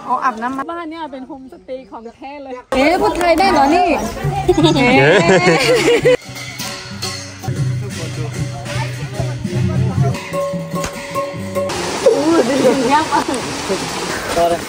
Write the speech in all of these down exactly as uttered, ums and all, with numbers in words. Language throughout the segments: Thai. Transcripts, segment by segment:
อ๋ออาบน้ำบ้านเนี่ยเป็นโฮมสเตย์ของแท้เลยเอ๊ะพูดไทยได้เหรอนี่อู้ดีเงียบอ่ะต่อเลย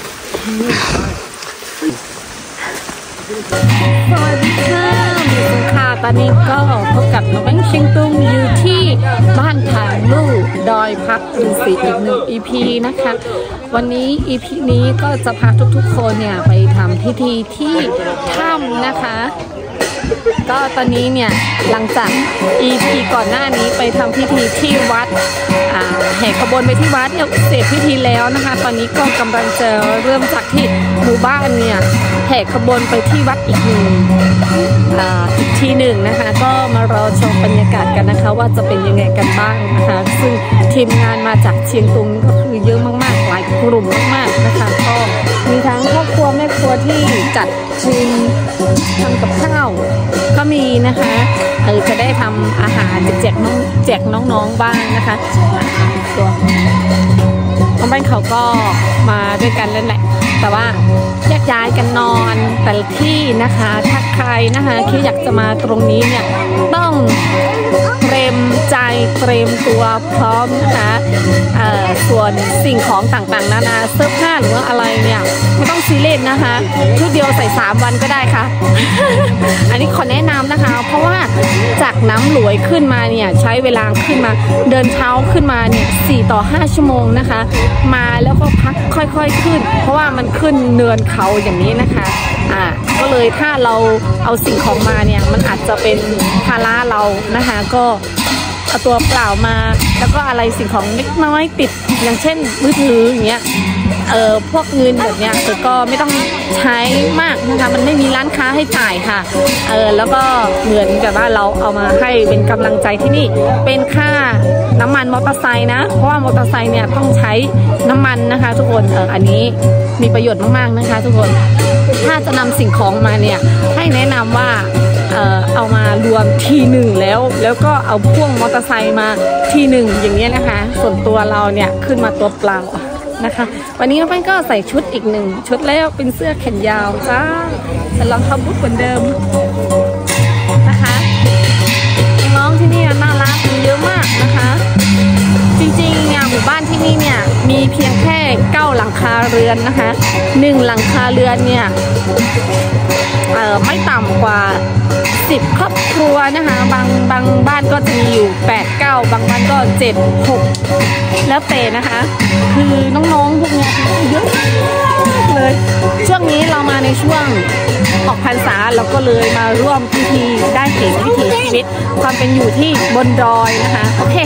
สวัสดีค่ะมีคุณค่ะตอนนี้ก็พบกับน้องแบงค์เชียงตุงอยู่ที่บ้านผาลู่ดอยพักฤาษีอีกหนึ่ง อี พี นะคะวันนี้ อี พี นี้ก็จะพาทุกๆคนเนี่ยไปทำพิธีที่ถ้ำนะคะก็ตอนนี้เนี่ยหลังจาก อี พี ก่อนหน้านี้ไปทำพิธีที่วัดแห่ขบวนไปที่วัดเนี่ยเสร็จพิธีแล้วนะคะตอนนี้ก็กำลังจะเริ่มจากที่หมู่บ้านเนี่ยแห่ขบวนไปที่วัดอีกหนึ่งอีกทีหนึ่งนะคะก็มารอชมบรรยากาศกันนะคะว่าจะเป็นยังไงกันบ้างนะคะซึ่งทีมงานมาจากเชียงตุงก็คือเยอะมากๆหลายกลุ่มมากๆนะคะก็มีทั้งครอบครัวแม่ครัวที่จัดทีมทำกับข้าวก็มีนะคะเออจะได้ทำอาหารแจกน้องแจกน้องๆบ้างนะคะตัวน้องบ้านเขาก็มาด้วยกันนั่นแหละแต่ว่าแยกย้ายกันนอนแต่ละที่นะคะถ้าใครนะคะที่อยากจะมาตรงนี้เนี่ยต้องเตรียมใจเตรียมตัวพร้อมนะคะส่วนสิ่งของต่างๆนานาเสื้อผ้าหรือว่าอะไรเนี่ยไม่ต้องซีเรียสนะคะชุดเดียวใส่สามวันก็ได้ค่ะ อันนี้ขอแนะนำนะคะเพราะว่าจากน้ำหลวยขึ้นมาเนี่ยใช้เวลาขึ้นมาเดินเท้าขึ้นมาเนี่ยสี่ต่อห้าชั่วโมงนะคะมาแล้วก็พักค่อยๆขึ้นเพราะว่ามันขึ้นเนินเขาอย่างนี้นะคะอ่าก็เลยถ้าเราเอาสิ่งของมาเนี่ยมันอาจจะเป็นภาระเรานะคะก็เอาตัวเปล่ามาแล้วก็อะไรสิ่งของเล็กน้อยติดอย่างเช่นมือถืออย่างเงี้ยเออพวกเงินแบบเนี้ยคือก็ไม่ต้องใช้มากนะคะมันไม่มีร้านค้าให้จ่ายค่ะเออแล้วก็เหมือนแบบว่าเราเอามาให้เป็นกำลังใจที่นี่เป็นค่าน้ำมันมอเตอร์ไซค์นะเพราะว่ามอเตอร์ไซค์เนี่ยต้องใช้น้ำมันนะคะทุกคนเอออันนี้มีประโยชน์มากๆนะคะทุกคนถ้าจะนำสิ่งของมาเนี่ยให้แนะนำว่าเอ่อเอามารวมทีหนึ่งแล้วแล้วก็เอาพ่วงมอเตอร์ไซค์มาทีหนึ่งอย่างเงี้ยนะคะส่วนตัวเราเนี่ยขึ้นมาตัวเปล่านะคะวันนี้น้องแป้งก็ใส่ชุดอีกหนึ่งชุดแล้วเป็นเสื้อแขนยาวจ้าฉันลองทำบุ๊กเหมือนเดิมนะคะน้องที่นี่น่ารักเยอะมากนะคะจริงๆเนี่ยหมู่บ้านที่นี่เนี่ยมีเพียงแค่เก้าหลังคาเรือนนะคะหนึ่งหลังคาเรือนเนี่ยเอ่อไม่ต่ำกว่าสิบครอบครัวนะคะบางบางบ้านก็จะมีอยู่แปดเก้าบางบ้านก็เจ็ดหกแล้วแต่นะคะคือน้องๆพวกนี้เยอะเลยช่วงนี้เรามาในช่วงออกพรรษาเราก็เลยมาร่วมพิธีได้เห็นวิถีชีวิตความเป็นอยู่ที่บนดอยนะคะโอเค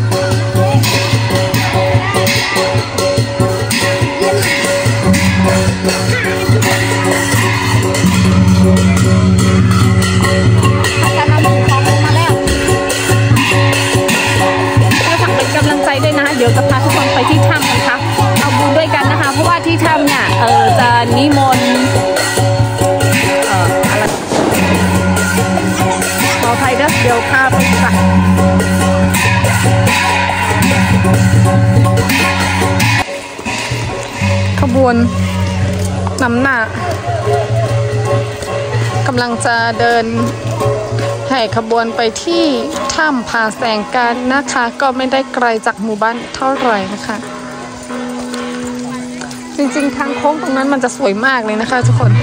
เดี๋ยวจะพาทุกคนไปที่ถ้ำกันค่ะเอาบุญด้วยกันนะคะเพราะว่าที่ถ้ำเนี่ยเออจะนิมนต์เอ่ออะไรขออภัยนะเดี๋ยวพาไปค่ะขบวนนำหน้ากำลังจะเดินแห่ขบวนไปที่ถ้ำผาแสงกันนะคะก็ไม่ได้ไกลจากหมู่บ้านเท่าไหร่นะคะจริงๆทางโค้งตรงนั้นมันจะสวยมากเลยนะคะทุกคน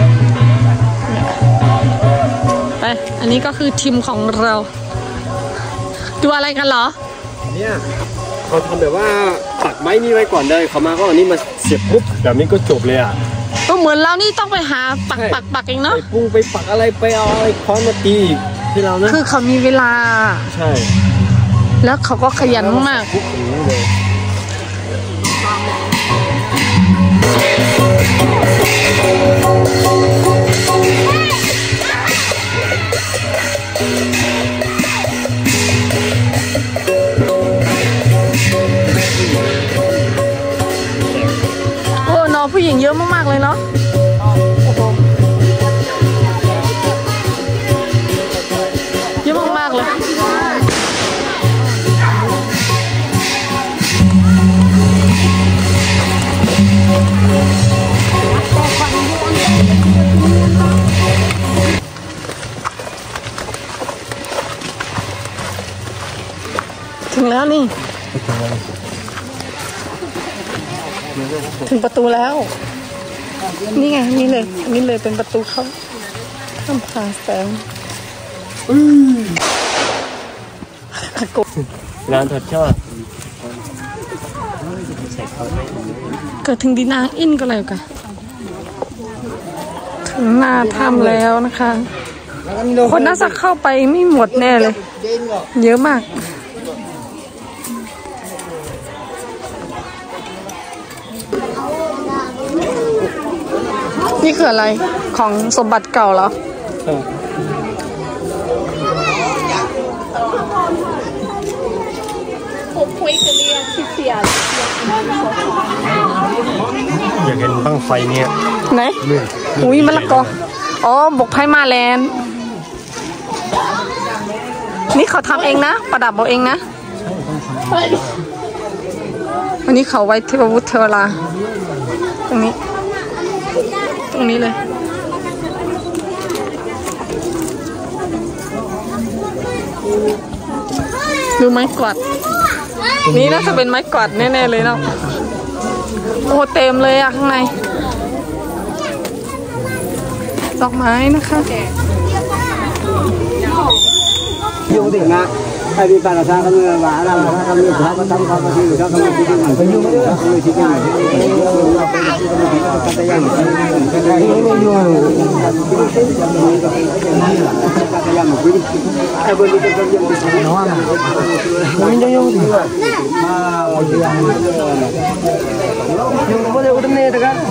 ไปอันนี้ก็คือทีมของเราดูอะไรกันเหรอเนี่ยเขาทำแบบว่าปักไม้นี่ไว้ก่อนเลยเขามาก็อันนี้มาเสียบปุ๊บแบบนี้ก็จบเลยอ่ะก็เหมือนเรานี่ต้องไปหาปักปักปักเองเนาะไปปุ้งไปปักอะไรไปเอาอะไรค้อนมาตีที่เรานะคือเขามีเวลาใช่แล้วเขาก็ขยันมากโอ้น้องผู้หญิงเยอะมากๆเลยเนาะเยอะมากๆเลยเถึงประตูแล้ว นี่ไงนี่เลยนี่เลยเป็นประตูเข้าข้ามพาแสงร้านทอดชอดเกิดถึงดีนางอินก็เลยกันถึงหน้าถ้ำแล้วนะคะคนน่าจะเข้าไปไม่หมดแน่เลยเยอะมากนี่คืออะไรของสมบัติเก่าเหรออยากเห็นบั้งไฟเนี่ยไหนอุ้ยมะละกออ๋อบกไพ่มาแลนด์นี่เขาทำเองนะประดับเอาเองนะวันนี้เขาไว้เทววุฒิเทวราตรงนี้ตรงนี้เลยดูไม้กวาดนี่น่าจะเป็นไม้กวาดแน่ๆเลยเนาะโอ้เต็มเลยอะข้างในดอกไม้นะคะอยู่ถึงนะไอ้ที่ปาราซาเขาเมื่อวานเราทำเรื่องเขาก็ทำเขาก็ที่เขาทำที่ที่มันก็ยุ่งเลยเขาเลยที่ที่มันเราไปที่ที่มันก็จะยังก็ได้ยุ่งยุ่งก็ยังไม่รู้ไอ้บริษัทก็ยังไม่รู้ว่ามันยุ่งยุ่งที่ว่ามาวันที่ยังยุ่งก็เลยอุดมเนี่ยแต่กัน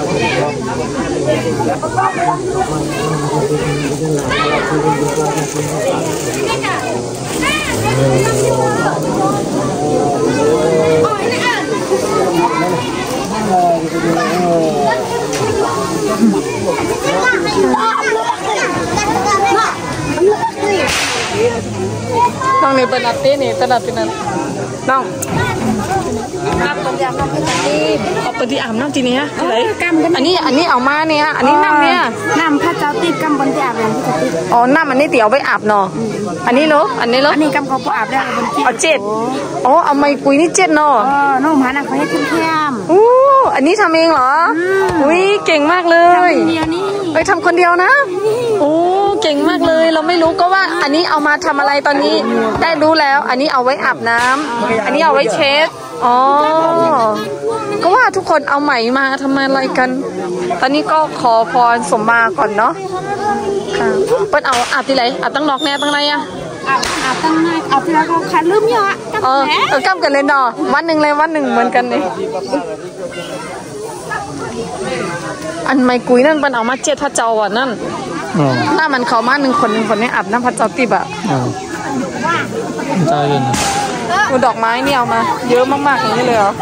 น้องนี่เป็นอัตตี้นี่ตลาดเป็นนั้นน้องอาบน้ำยาน้ำที่ตีเอาไปที่อาบน้ำทีนี้ฮะอะไรอันนี้อันนี้เอามาเนี่ยอันนี้น้ำเนี่ยน้ำพระเจ้าติดกำบนที่อาบน้ำที่ตีอ๋อน้ำอันนี้เตี๋ยวไปอาบเนาะอันนี้เหรออันนี้เหรออันนี้กำเขาปอาบได้บนที่เอาเจ็ดอ๋อเอาไม้กุยนี่เจ็ดเนาะอ๋อน้องหมาหนักเขาให้เข้มเข้มโอ้อันนี้ทำเองเหรออุ้ยเก่งมากเลยเดียวนี่ไปทำคนเดียวนะโอ้เก่งมากเลยเราไม่รู้ก็ว่าอันนี้เอามาทำอะไรตอนนี้ได้รู้แล้วอันนี้เอาไว้อาบน้ำอันนี้เอาไว้เช็ดอ๋อก็ว่าทุกคนเอาไหมมาทำอะไรกันตอนนี้ก็ขอพรสมมาก่อนเนาะค่ะเปิ้ลเอาอาบที่ไหนอาบตั้งนอกแน่ตั้งไหนอะอาบอาบตั้งไหนอาบที่แล้วก็คันลืมเยอะเออเออกำกันเลยเนาะวันหนึ่งเลยวันหนึ่งเหมือนกันเลยอันไม้กุยนั่นเปิ้ลเอามาเจ็ดพระเจ้าอ่ะนั่นถ้ามันเขามาหนึ่งคนหนึ่งคนนี้อาบน้ำพระเจ้าติบอะใช่เลยดูดอกไม้นี่เอามาเยอะมากๆอย่างนี้เลยเหรอ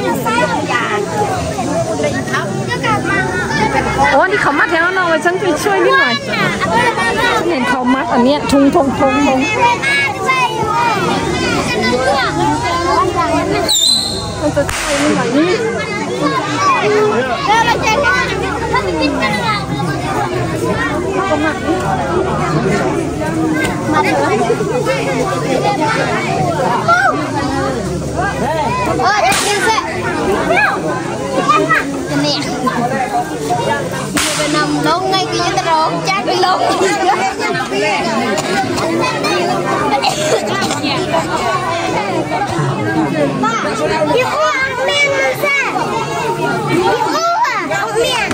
โอ้นี่เขามัดแล้วเนาะฉันไปช่วยนิดหน่อยฉันเห็นเขามัดอันนี้ทุงทงทงทงมันจะช่วยนิดหน่อยนี่ก็มัดมาเลยโอ้ยกินเสร็จจะเนี่ยไปนำลงไงกินจะร้องจ้าไปลงพี่อ้วนเมียนมาแซ่พี่อ้วนเมียน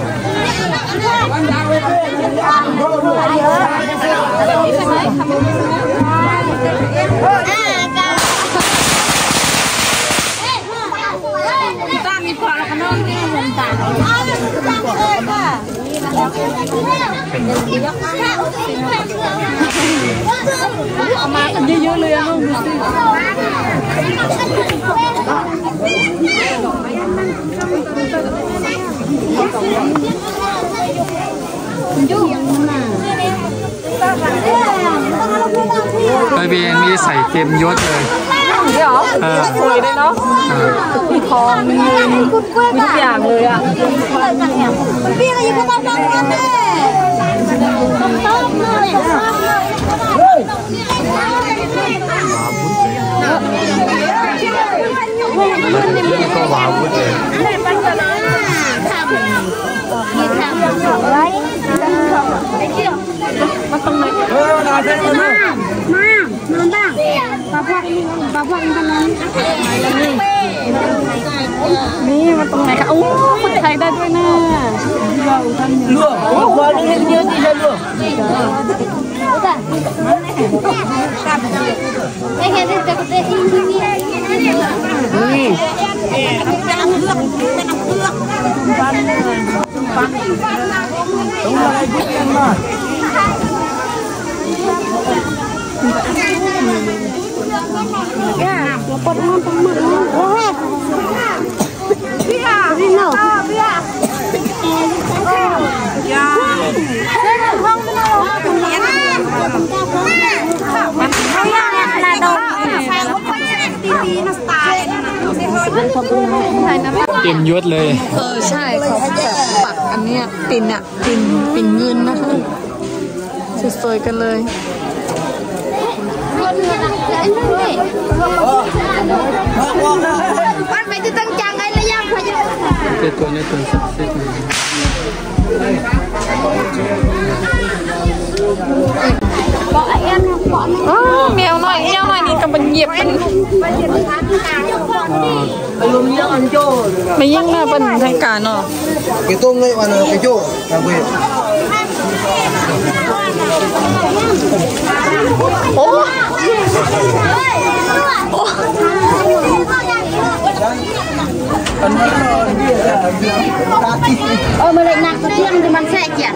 บ้านมีพอแล้วก็นอนที่เงินต่างเอามากันเยอะๆเลยอ่ะน้องดูสิไอเบียนมีใส่เต็มยศเลยนี่เหรอสวยเลยเนาะมีทองมีเงินมีทุกอย่างเลยอ่ะพี่ก็ยังไม่ต้องฟังกันเลยก็ว้าวเลย bang, bapak bapak internet. นี่มันตรงไหนคะโอ้คนไทยได้ด้วยนะเราท่านเลือกโอ้คนนี้เยอะที่จะเลือกนี่ya, dapat nonton mana? Biar, Rino. Biar. Ya. Không เต็มยศเลยเออใช่เขาแบบปักอันเนี้ยปิ่นอะปิ่นปิ่นเงินนะคะสวยๆกันเลย Pan phải tăng trang ấy là yang phải cáiตัวนี้ตัวสักเซตหนึ่งบอกไอ้อันบอกอ๋อแมวน้อยแมวน้อยนี่กำลังเหยียบมันไม่ยิ่งหน้าเป็นทางการเนาะ cái tôm này mà cái chỗ đặc biệt โอ้เออมาเลยหนักเที่ยงที่มันแทรกอย่าง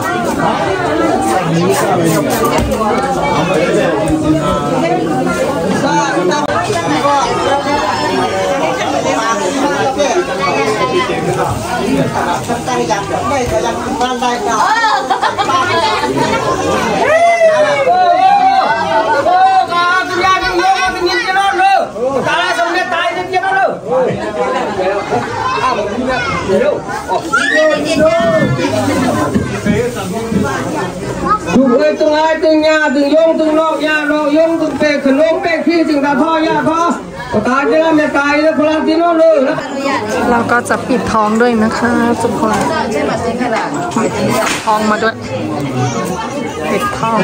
ถูกเลยตึงไอ้ตึงยาตึงยงตึงลอกยาลอกยงตึงเปกขนมเปกขี้จึงตาท่อยาท่อตายจะไม่ตายแล้วพลังที่โน่นเลยนะเราก็จะปิดทองด้วยนะคะทุกคนทองมาด้วยปิดทอง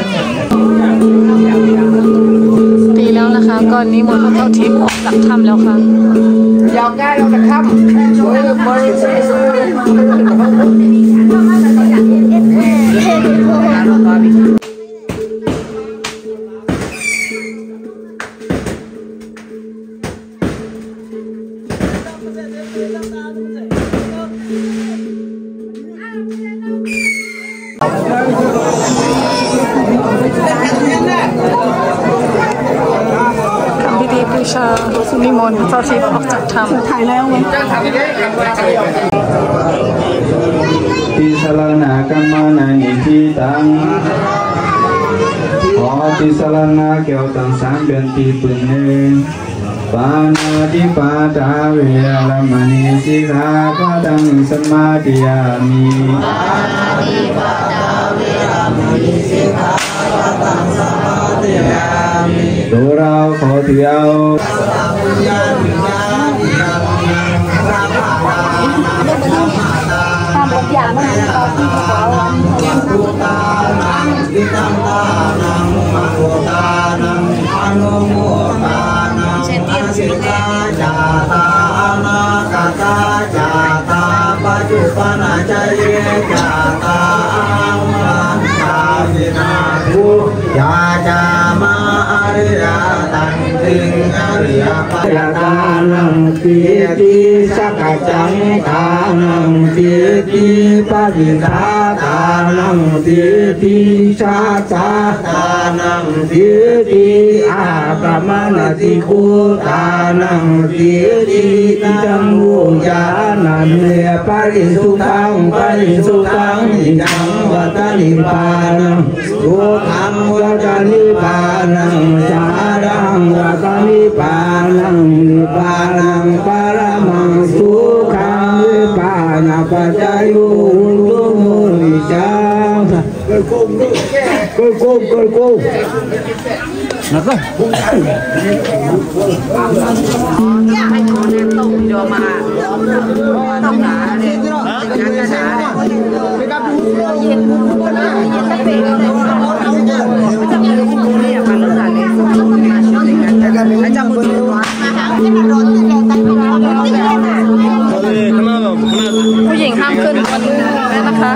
ตีแล้วนะคะก็นิมนต์พระเจ้าทิพย์ออกจากถ้ำแล้วค่ะยาวแก้เราจะถ้ำช่วยบริสุทธิ์ทำพิธีบูชานิมนต์พระเจ้าทิพย์ออกจากถ้ำถ่ายแล้วติสลานากัมมานานิจิตังขอติสลานาเกี่ยวตังสามเป็นตีปืนหนึ่งปานาติปาตาเวรมณีสิกขาปะทังสมาธิยามิปานาติปาตาเวรมณีสิกขาปะทังสมาธิยามิตัวเราขอถือเอาตามแบบอย่างมันตอนที่เขาวันพุทธานังวิตังตานังมาโกตานังอนุโมทานังอาสิกาจาตานาคาตาจาตาปัจจุบันใจเยจาตาอังมันตาวินาทุยาจามาอริยตังติงอริยปัจจตานังติติสักจังตานังติติปะวิตาตานังติติชาชาตานังติติอาปะมานติภูตานังติติจังวุญานันเนปะริสุทังปะริสุทังอิจังวัตนิพานังสุขังวัตนิพานังสารังวัตนิพานังนิพานังปรมังสุขังนิพานาปัจจายุตุมุนิจังเกิดโกงเกิดโกงเกิดโกงนักเลยให้โทรเนี่ยตกโยมาต้องหนาเนี่ยงานกระดาษเย็นเย็นตะเปย์เลยจะมีลูกมือเนี่ยมันต้องการเนี่ยมาช่วยกันแล้วจะมือร้อนมาหาที่มันร้อนที่แรงตั้งแต่ร้อนที่แรงผู้หญิงห้ามขึ้นบนนั้นนะคะ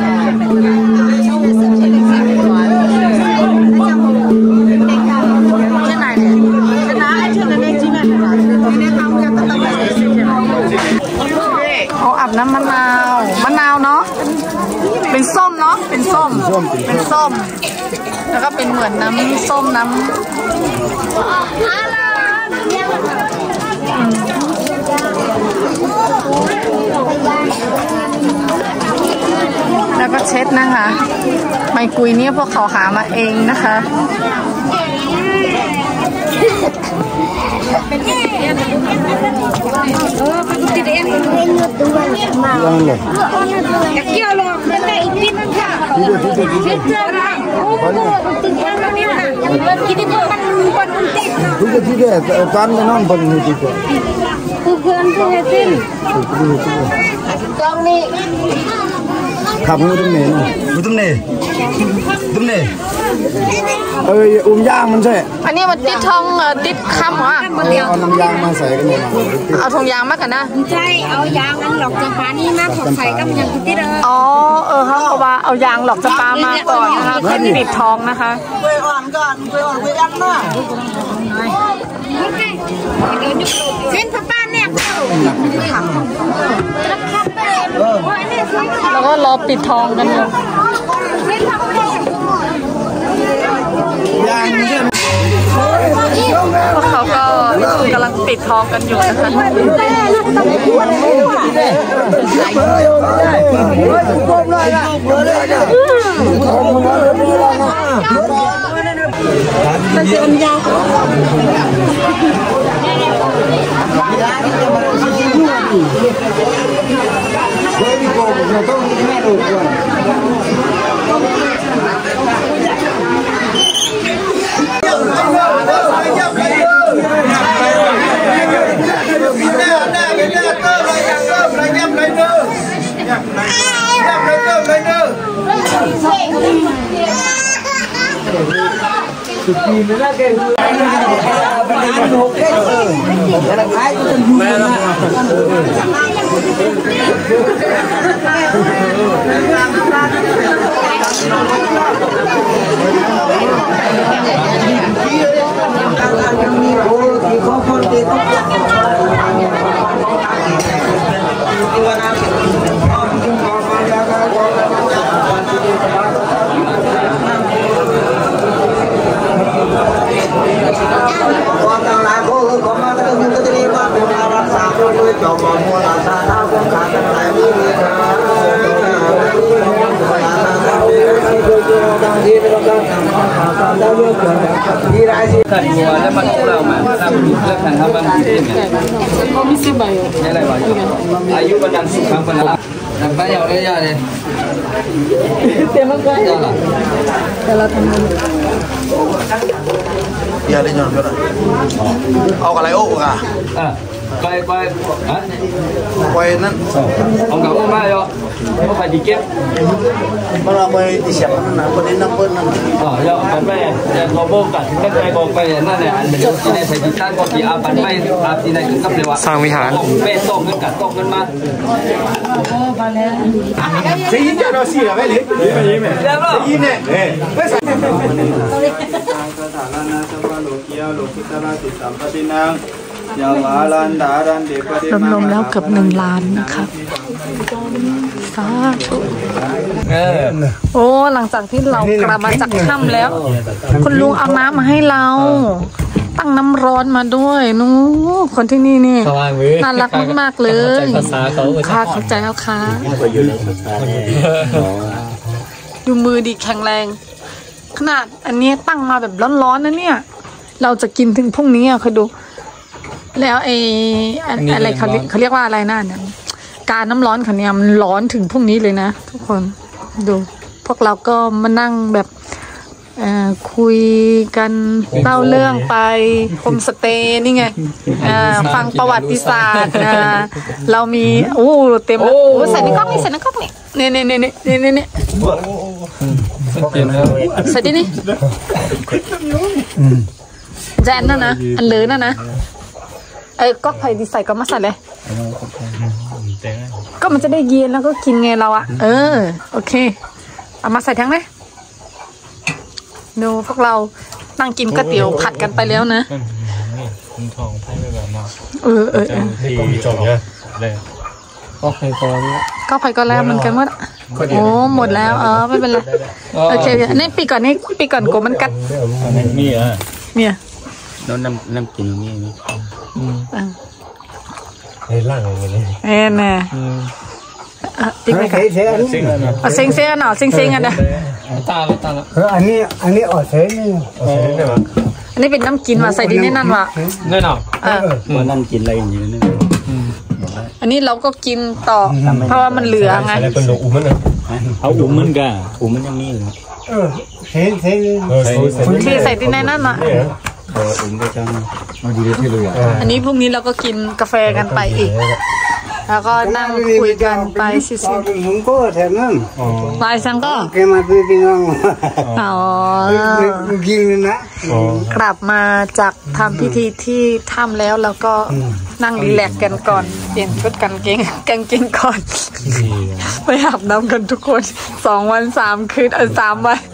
เขาอาบน้ำมะนาวมะนาวเนาะเป็นส้มเนาะเป็นส้มเป็นส้มแล้วก็เป็นเหมือนน้ำส้มน้ำแล้วก็เช็ดนะคะไมกุยเนี่ยพวกเขาหามาเองนะคะขับมือตุ้มเน่มือตุ้มเน่ตุ้มเน่เอออุ้มย่างมันใช่อันนี้มันติดทองติดคำเหรอเอาน้ำยางมาใส่กันเลยเอาทองยางมากันนะใช่เอายางอันหลอกจำปานี่มาใส่กับยังติดเลยอ๋อเออเขาบอกว่าเอายางหลอกจำปามาก่อนนะคะเพื่อปิดทองนะคะเวยอ่อนก่อนเวยอ่อนเวยอันหน้าเส้นผ้าป้าเนี่ยแล้วก็รอปิดทองกันอยู่พวกเขาก็กำลังปิดทองกันอยู่นะคะมันจะมันยาวสุกี้ไม่ได้เก่งเป็นหกเก่งเออแล้วไอ้ก็จะยุ่งนะโอ้ที่เขาคนตีต้องความต่างหลายก็คือความมาตั้งแต่ที่นี่ว่าเป็นอารักษาด้วยจอมมัวลาซาท้าคงขาดกันหลายมือเลยนะที่ไรสิขันหัวแล้วมันเรามาทำเรื่องขันทำบางทีเนี่ยเขาไม่ซื้อใบนี่อะไรวะอายุบรรดาสุขังบรรดาแต่ไม่เอาได้ยากเลยเต็มมากเลยแต่เราทำอย่าได้ยอนก็ได้เอาอะไรโอ้กะอ่ะไปไปอ่ะไปนั่นเอากับโอ้มาเยอะเขาไปดีเก็บมันเราไปดีเสียบนั่นนะคนนี้นั่งเปิ้ลนั่นอ๋อเยอะไปจะมาโบกันก็ไปบอกไปนั่นแหละอันเป็นที่ในไทยที่ตั้งก็ที่อาบันไม่อาที่ในคือกับเรียกว่าสร้างวิหารเป้ต้มกันกัดต้มกันมาจะยินจะเราสิเหรอไม่หรือไม่ยินไหมจะยินเนี่ยเฮ้ยไม่ใช่รวมๆแล้วเกือบหนึ่งล้านนะคะสาธุโอ้หลังจากที่เรากลับมาจากถ้ำแล้วคุณลุงเอาน้ำมาให้เราตั้งน้ำร้อนมาด้วยนู้คนที่นี่นี่น่ารักมากๆเลยค่ะเข้าใจแล้วค่ะดูมือดีแข็งแรงขนาดอันนี้ตั้งมาแบบร้อนๆนะเนี่ยเราจะกินถึงพรุ่งนี้อ่ะคือดูแล้วไอ้อะไรเขาเรียกเขาเรียกว่าอะไรน่ะเนี่ยการน้ำร้อนเขาเนี่ยมันร้อนถึงพรุ่งนี้เลยนะทุกคนดูพวกเราก็มานั่งแบบอ่าคุยกันเล่าเรื่องไปโฮมสเตย์นี่ไงอ่าฟังประวัติศาสตร์อ่าเรามีโอ้เต็มเลยโอ้ใส่ในกล้องนี่ใส่ในกล้องนี่เนี่ยเนี่ยเนี่ยเนี่ยเนี่ยเนี่ยใส่ดินี่แจนนั่นนะอันเลยนั่นนะเอ้ก็ไผ่ดีใส่ก็มาใส่เลยก็มันจะได้เย็นแล้วก็กินไงเราอะเออโอเคเอามาใส่ทั้งไหมดูพวกเรานั่งกินก๋วยเตี๋ยวผัดกันไปแล้วนะเออเออเออมีจบเนี่ยเลยก็ใครก่อนก็ไผ่ก็แล้วเหมือนกันว่าโอ้หมดแล้วเออไม่เป็นไรโอเคนี่ปีก่อนนี่ปีก่อนกูมันกัดนี่อ่ะเนี่ยน้ำน้ำน้ำกินนี่นี่ในร่างอะไรเลยเอ็นน่ะติ๊กไปกันเอาเซ็งเซ็งกันหน่อเซ็งเซ็งกันนะตาแล้วตาแล้วเอออันนี้อันนี้ออกเสียนี่อันนี้เป็นน้ำกินว่ะใส่ดินในนั่นว่ะแน่นอนเออมันนั่งกินอะไรอย่างนี้นี่อันนี้เราก็กินต่อเพราะว่ามันเหลือไงอะไรเป็นโลอุ้มมันนะเอาอุ้มมันกันอุ้มมันยังมีเลยเออเสียเสียเออใส่ที่ใส่ดินในนั่นน่ะเอออุ้มก็จังมาดีที่เลยอ่ะอันนี้พรุ่งนี้เราก็กินกาแฟกันไปอีก แล้วก็นั่งคุยกันไปชิวมึงก็แถมนั่นๆลายสังก็แกมาพี่พี่น้องอ๋อกินนะกลับมาจากทำพิธีที่ถ้ำแล้วแล้วก็นั่งรีแลกซ์กันก่อนเปลี่ยนชุดกันเกงกางเกงก่อนไปอาบน้ำกันทุกคนสองวันสามคืนเออสามวัน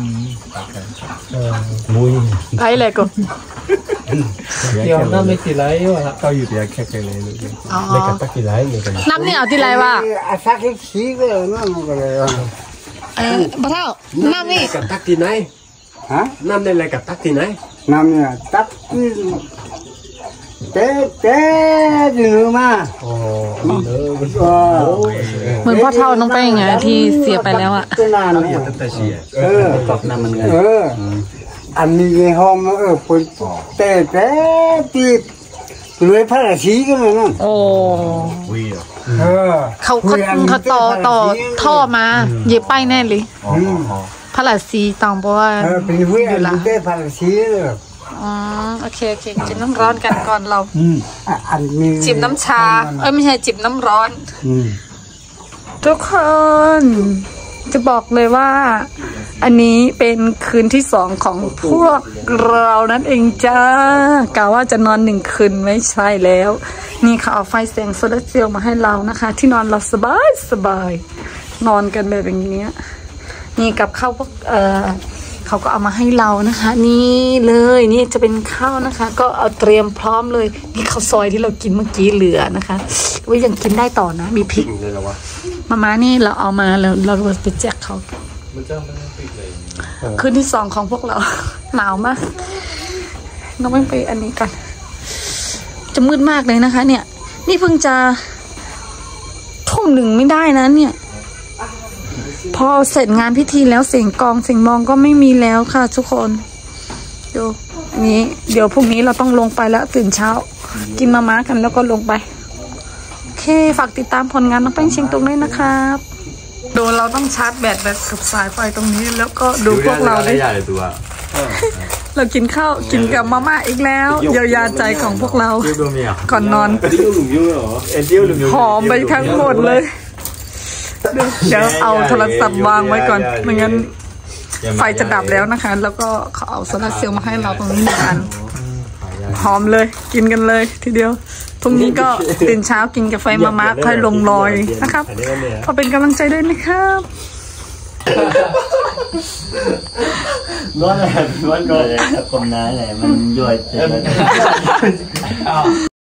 มุ้ยไปเลยกูเดี๋ยวน้ำไม่ติดไรวะเขาอยู่ที่แค่แค่เลยเลยอ๋อในกับตักกี่ไรเหมือนกันน้ำนี่เอาที่ไรวะอาสักสีก็นั่นก็เลยเออบ่เท่าน้ำนี่กับตักที่ไหนฮะน้ำในอะไรกับตักที่ไหนน้ำเนี่ยตักที่เต๊ะเต๊ะอยู่มาอ๋อเออเหมือนพ่อเท่าน้องไปไงที่เสียไปแล้วอะเป็นนานเนี่ยแต่เชียเออตอบน้ำมันไงเอออันนี้ห้องเออคนเต๊ะเต๊ะที่รวยพระราชีกันเลยนั่นโอ้วิ่งเออเขาเขาเขาต่อต่อท่อมาเย็บไปแน่เลยอ๋อพระราศีตองเพราะว่าเออเป็นวิอันนี้ได้พระราชีเลยอ๋อโอเคโอเคจิบน้ำร้อนกันก่อนเราอืมอันนี้จิบน้ำชาเอ้ยไม่ใช่จิบน้ำร้อนอืมทุกคนจะบอกเลยว่า อันนี้เป็นคืนที่สองของพวกเรานั่นเองจ้ากะว่าจะนอนหนึ่งคืนไม่ใช่แล้ว นี่เขาเอาไฟแสงโซลาร์เซลล์มาให้เรานะคะ ที่นอนเราสบายสบายนอนกันแบบอย่างนี้นี่กับข้าวพวกเออเขาก็เอามาให้เรานะคะ นี่เลยนี่จะเป็นข้าวนะคะ ก็เอาเตรียมพร้อมเลยนี่ข้าวซอยที่เรากินเมื่อกี้เหลือนะคะว่ายังกินได้ต่อนะมีพริกเลยเหรอวะมาม่านี่เราเอามาแล้วเราไปแจกเขาคืนที่สองของพวกเรา หนาวมากเราไม่ไปอันนี้กัน จะมืดมากเลยนะคะ เนี่ย นี่เพิ่งจะทุ่มหนึ่งไม่ได้นะเนี่ย พอเสร็จงานพิธีแล้วเสียงกองเสียงมองก็ไม่มีแล้วค่ะทุกคนดูอันนี้เดี๋ยวพรุ่งนี้เราต้องลงไปแล้วตื่นเช้า กินมาม่ากันแล้วก็ลงไปโอเคฝากติดตามผลงานน้องแป้งเชียงตุงด้วยนะครับดูเราต้องชาร์จแบตแบบกับสายไฟตรงนี้แล้วก็ดูพวกเราด้วยตัวเรากินข้าวกินกับมาม่าอีกแล้วเยียวยาใจของพวกเราก่อนนอนเที่ยวหลุมยุ่งเหรอเอ็นเที่ยวหลุมยุ่งหอมไปทั้งหมดเลยเดี๋ยวเอาโทรศัพท์วางไว้ก่อนไม่งั้นไฟจะดับแล้วนะคะ แล้วก็เขาเอาโซลาร์เซลล์มาให้เราตรงนี้หนึ่งอันหอมเลยกินกันเลยทีเดียวพรุ่งนี้ก็ตื่นเช้ากินกาแฟมาม่าค่อยลงลอยนะครับขอเป็นกำลังใจด้วยนะครับร้อนอะไรร้อนร้อนคนน้าไหนมันย่อยเต็ม